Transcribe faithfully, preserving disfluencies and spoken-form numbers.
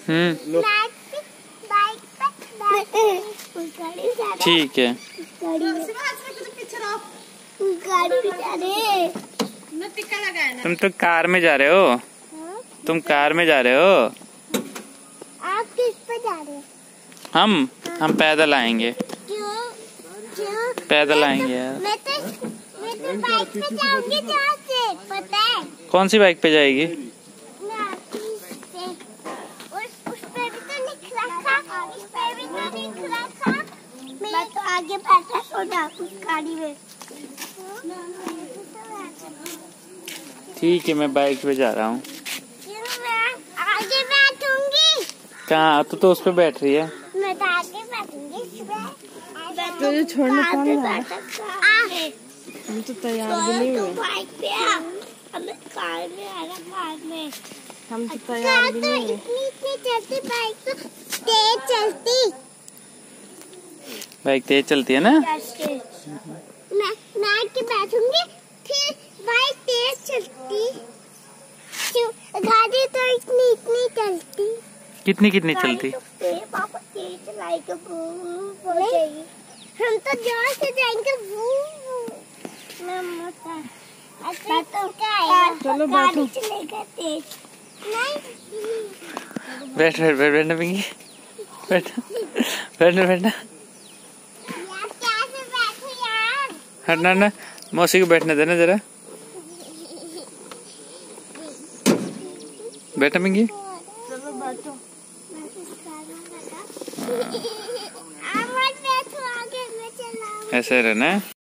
हम्म ठीक है। तुम तो कार में जा रहे हो। तुम कार में जा रहे हो। आप किस पे जा रहे हो? हम हम पैदल आएंगे। क्यों? क्यों? पैदल आएंगे यार। मैं तो मैं तो बाइक पे जाऊंगी जहाँ से, पता है? कौन सी बाइक पे जाएगी? उस उस पे भी तो लिख रखा, उस पे भी तो लिख रखा। मैं तो आगे बैठा सोना उस गाड़ी में। ठीक है, मैं बाइक पे जा रहा हूँ। आगे बैठूंगी। कहाँ? तो तो उस पे बैठ रही है। मैं तो आगे बैठूंगी। तुझे छोड़ने कौन है? हम तो तैयार भी नहीं हुए। बाइक पे आ, हमें कार में आना बाद में। हम तो तैयार भी नहीं हुए। इतनी इतनी चलती बाइक तो तेज चलती। बाइक तेज चलती है ना। मैं मैं आके बैठूंगी, फिर बाइक तेज चलती। गाड़ी तो इतनी इतनी चलती। कितनी कितनी चलती? तो पापा तेज चलाएंगे, हो जाएगी। हम तो जोर से जाएंगे। अच्छा तो क्या है? चलो बैठो। चलेगा तेज। नहीं बैठ बैठ बैठ बैठना पिंकी। बैठ बैठना बैठना। यार कैसे बैठूं यार? हटना ना, मौसी को बैठने देना जरा। बैठा पिंकी। चलो बैठो। आगे मैं चलाऊं। ऐसे रहना है।